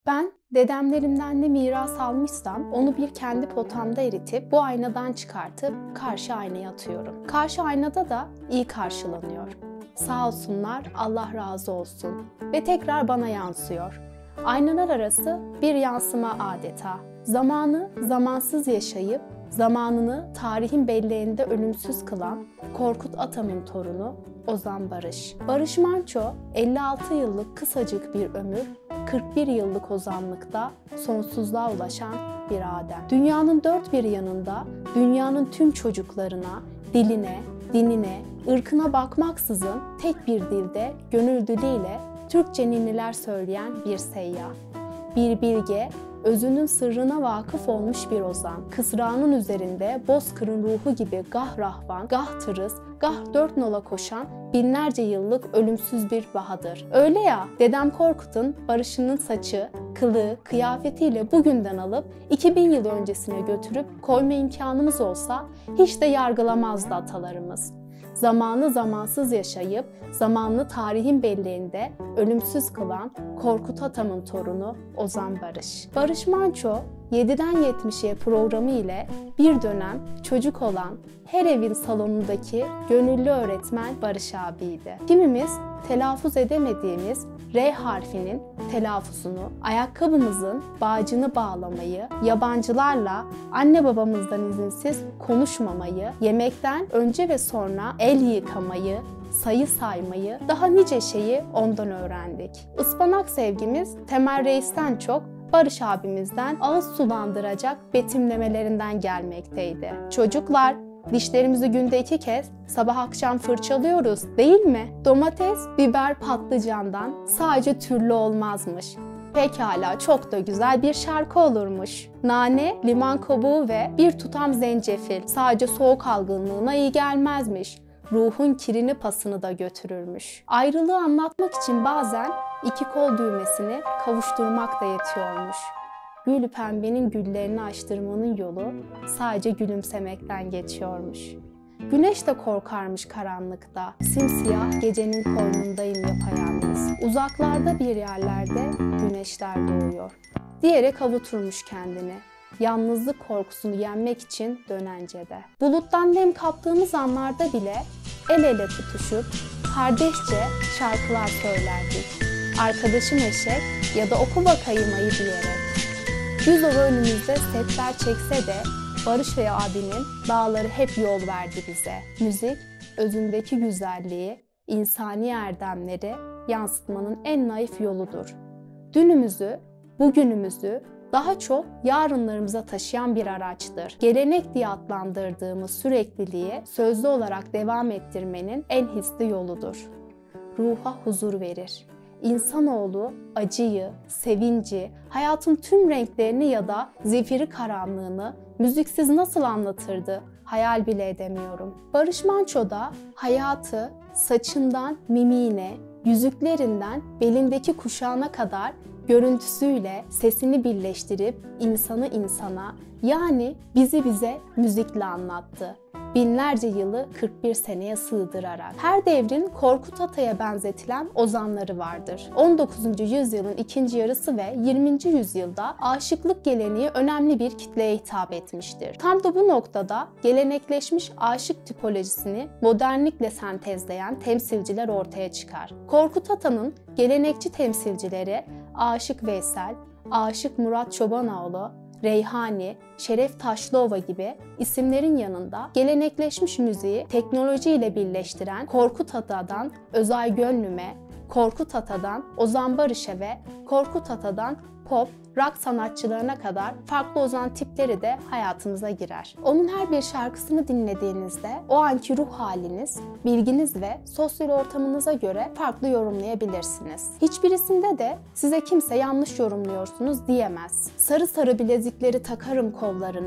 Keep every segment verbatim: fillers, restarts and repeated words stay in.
Ben dedemlerimden ne miras almışsam onu bir kendi potamda eritip bu aynadan çıkartıp karşı aynaya atıyorum. Karşı aynada da iyi karşılanıyor. Sağ olsunlar, Allah razı olsun ve tekrar bana yansıyor. Aynalar arası bir yansıma adeta. Zamanı zamansız yaşayıp zamanını tarihin belleğinde ölümsüz kılan Korkut Atam'ın torunu Ozan Barış. Barış Manço elli altı yıllık kısacık bir ömür, kırk bir yıllık ozanlıkta sonsuzluğa ulaşan bir Adem. Dünyanın dört bir yanında dünyanın tüm çocuklarına, diline, dinine, ırkına bakmaksızın tek bir dilde gönül diliyle Türkçe ninniler söyleyen bir seyyah. Bir bilge, özünün sırrına vakıf olmuş bir ozan. Kısrağının üzerinde bozkırın ruhu gibi gah rahvan, gah tırız, gah dört nola koşan binlerce yıllık ölümsüz bir bahadır. Öyle ya, dedem Korkut'un Barış'ının saçı, kılığı, kıyafetiyle bugünden alıp iki bin yıl öncesine götürüp koyma imkanımız olsa hiç de yargılamazdı atalarımız. Zamanı zamansız yaşayıp zamanlı tarihin belleğinde ölümsüz kılan Korkut Atam'ın torunu Ozan Barış. Barış Manço yediden yetmişe programı ile bir dönem çocuk olan her evin salonundaki gönüllü öğretmen Barış abiydi. Kimimiz telaffuz edemediğimiz R harfinin telaffuzunu, ayakkabımızın bağcını bağlamayı, yabancılarla anne babamızdan izinsiz konuşmamayı, yemekten önce ve sonra el yıkamayı, sayı saymayı, daha nice şeyi ondan öğrendik. Ispanak sevgimiz Temel Reis'ten çok Barış abimizden ağız sulandıracak betimlemelerinden gelmekteydi. Çocuklar, dişlerimizi günde iki kez sabah akşam fırçalıyoruz değil mi? Domates, biber, patlıcandan sadece türlü olmazmış. Pekala, çok da güzel bir şarkı olurmuş. Nane, limon kabuğu ve bir tutam zencefil sadece soğuk algınlığına iyi gelmezmiş. Ruhun kirini pasını da götürürmüş. Ayrılığı anlatmak için bazen iki kol düğmesini kavuşturmak da yetiyormuş. Gül pembenin güllerini açtırmanın yolu sadece gülümsemekten geçiyormuş. Güneş de korkarmış karanlıkta, simsiyah gecenin koynundayım yapayalnız. Uzaklarda bir yerlerde güneşler doğuyor diyerek avuturmuş kendini. Yalnızlık korkusunu yenmek için dönencede. Buluttan nem kaptığımız anlarda bile el ele tutuşup kardeşçe şarkılar söylerdik. Arkadaşım eşek ya da oku bakayım ayı diyerek. Yüz ova önümüzde setler çekse de Barış ve abinin dağları hep yol verdi bize. Müzik, özündeki güzelliği, insani erdemleri yansıtmanın en naif yoludur. Dünümüzü, bugünümüzü daha çok yarınlarımıza taşıyan bir araçtır. Gelenek diye adlandırdığımız sürekliliği sözlü olarak devam ettirmenin en hisli yoludur. Ruha huzur verir. İnsanoğlu acıyı, sevinci, hayatın tüm renklerini ya da zifiri karanlığını müziksiz nasıl anlatırdı? Hayal bile edemiyorum. Barış Manço da hayatı saçından mimiğine, yüzüklerinden belindeki kuşağına kadar görüntüsüyle sesini birleştirip insanı insana, yani bizi bize müzikle anlattı. Binlerce yılı kırk bir seneye sığdırarak. Her devrin Korkut Ata'ya benzetilen ozanları vardır. on dokuzuncu yüzyılın ikinci yarısı ve yirminci yüzyılda aşıklık geleneği önemli bir kitleye hitap etmiştir. Tam da bu noktada gelenekleşmiş aşık tipolojisini modernlikle sentezleyen temsilciler ortaya çıkar. Korkut Ata'nın gelenekçi temsilcileri Aşık Veysel, Aşık Murat Çobanoğlu, Reyhani, Şeref Taşlıova gibi isimlerin yanında gelenekleşmiş müziği teknolojiyle birleştiren Korkut Ata'dan Özay Gönlüm'e, Korkut Ata'dan Ozan Barış'a ve Korkut Ata'dan pop, rock sanatçılarına kadar farklı ozan tipleri de hayatımıza girer. Onun her bir şarkısını dinlediğinizde o anki ruh haliniz, bilginiz ve sosyal ortamınıza göre farklı yorumlayabilirsiniz. Hiçbirisinde de size kimse yanlış yorumluyorsunuz diyemez. Sarı sarı bilezikleri takarım kollarına,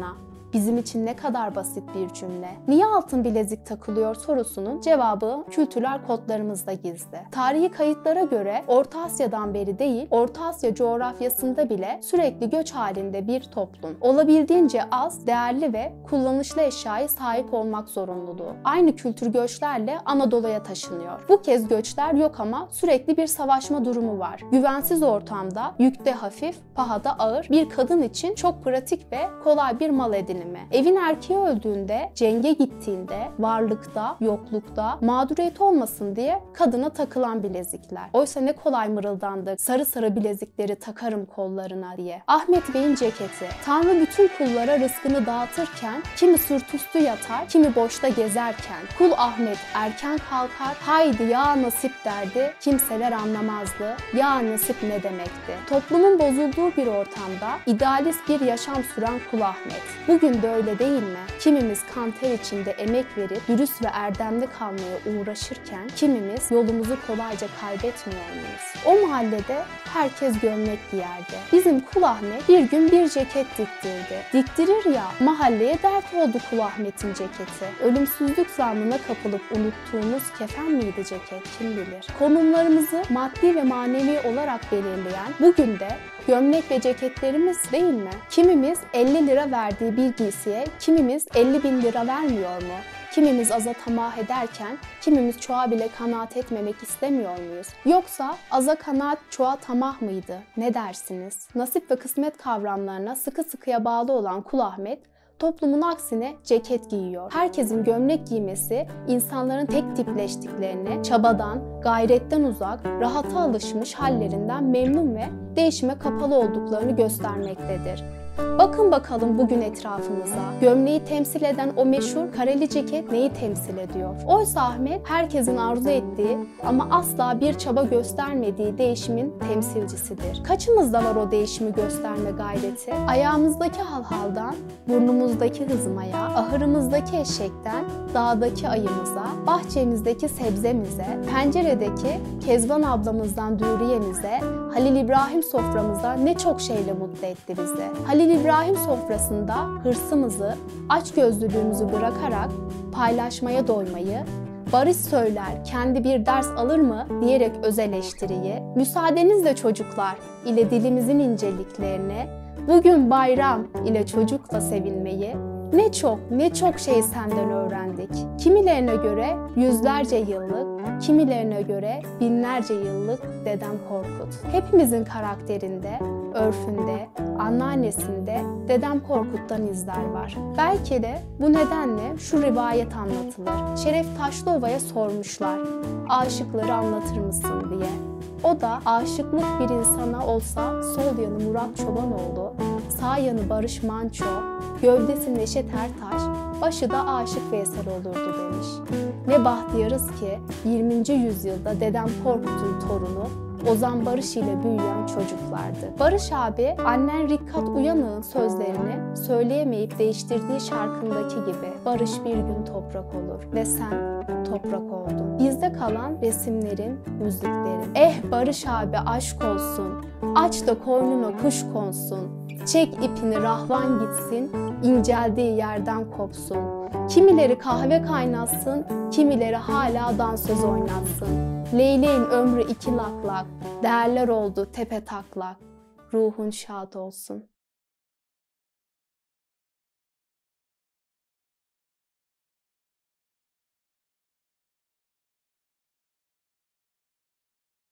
Bizim için ne kadar basit bir cümle. Niye altın bilezik takılıyor sorusunun cevabı kültürel kodlarımızda gizli. Tarihi kayıtlara göre Orta Asya'dan beri değil, Orta Asya coğrafyasında bile sürekli göç halinde bir toplum. Olabildiğince az, değerli ve kullanışlı eşyaya sahip olmak zorunluluğu. Aynı kültür göçlerle Anadolu'ya taşınıyor. Bu kez göçler yok ama sürekli bir savaşma durumu var. Güvensiz ortamda, yükte hafif, pahada ağır, bir kadın için çok pratik ve kolay bir mal edinimi. Evin erkeği öldüğünde, cenge gittiğinde, varlıkta, yoklukta mağduriyet olmasın diye kadına takılan bilezikler. Oysa ne kolay mırıldandık, sarı sarı bilezikleri takarım kollarına diye. Ahmet Bey'in ceketi. Tanrı bütün kullara rızkını dağıtırken, kimi sırt üstü yatar, kimi boşta gezerken, kul Ahmet erken kalkar, haydi ya nasip derdi, kimseler anlamazdı, ya nasip ne demekti. Toplumun bozulduğu bir ortamda idealist bir yaşam süren kul Ahmet. Bugün de öyle değil mi? Kimimiz kan ter içinde emek verip dürüst ve erdemli kalmaya uğraşırken, kimimiz yolumuzu kolayca kaybetmiyor muyuz? O mahallede herkes gömlek giyerdi. Bizim kul Ahmet bir gün bir ceket diktirdi. Diktirir ya, mahalleye dert oldu kul Ahmet'in ceketi. Ölümsüzlük zannına kapılıp unuttuğumuz kefen miydi ceket kim bilir. Konumlarımızı maddi ve manevi olarak belirleyen bugün de gömlek ve ceketlerimiz değil mi? Kimimiz elli lira verdiği bir giysiye kimimiz elli bin lira vermiyor mu? Kimimiz aza tamah ederken kimimiz çoğa bile kanaat etmemek istemiyor muyuz? Yoksa aza kanaat çoğa tamah mıydı? Ne dersiniz? Nasip ve kısmet kavramlarına sıkı sıkıya bağlı olan kul Ahmet, toplumun aksine ceket giyiyor. Herkesin gömlek giymesi insanların tek tipleştiklerini, çabadan, gayretten uzak, rahata alışmış hallerinden memnun ve değişime kapalı olduklarını göstermektedir. Bakın bakalım bugün etrafımıza. Gömleği temsil eden o meşhur kareli ceket neyi temsil ediyor? Oysa Ahmet herkesin arzu ettiği ama asla bir çaba göstermediği değişimin temsilcisidir. Kaçımızda var o değişimi gösterme gayreti? Ayağımızdaki halhaldan, burnumuzdaki hızmaya, ahırımızdaki eşekten, dağdaki ayımıza, bahçemizdeki sebzemize, penceredeki Kezban ablamızdan Dürüye'mize, Halil İbrahim soframızda ne çok şeyle mutlu etti bizi. Halil İbrahim sofrasında hırsımızı, açgözlülüğümüzü bırakarak paylaşmaya doymayı, barış söyler, kendi bir ders alır mı diyerek öz eleştiriyi, müsaadenizle çocuklar ile dilimizin inceliklerini, bugün bayram ile çocukla sevinmeyi, ne çok ne çok şey senden öğrendik. Kimilerine göre yüzlerce yıllık, kimilerine göre binlerce yıllık Dedem Korkut. Hepimizin karakterinde, örfünde, anneannesinde Dedem Korkut'tan izler var. Belki de bu nedenle şu rivayet anlatılır. Şeref Taşlıova'ya sormuşlar, aşıkları anlatır mısın diye. O da aşıklık bir insana olsa sol yanı Murat Çobanoğlu, sağ yanı Barış Manço, gövdesi Neşet Ertaş, başı da Aşık Veysel olurdu demiş. Ne bahtiyarız ki yirminci yüzyılda Dedem Korkut'un torunu Ozan Barış ile büyüyen çocuklardı. Barış abi, annen Rikkat Uyanık'ın sözlerini söyleyemeyip değiştirdiği şarkındaki gibi Barış bir gün toprak olur ve sen toprak oldun. Bizde kalan resimlerin, müziklerin. Eh Barış abi aşk olsun, aç da koynuna kuş konsun, çek ipini rahvan gitsin, inceldiği yerden kopsun. Kimileri kahve kaynatsın, kimileri hala dansöz oynatsın. Leyleğin ömrü iki laklak, değerler oldu tepe taklak. Ruhun şad olsun.